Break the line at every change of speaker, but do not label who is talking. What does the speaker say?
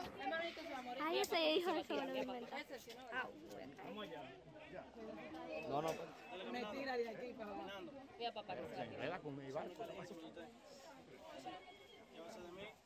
Ay, ese hijo de solo me inventa. Ah,
No, no.
Me tira de aquí para abajo.
Se enreda con mi barco.
Llévase de mí.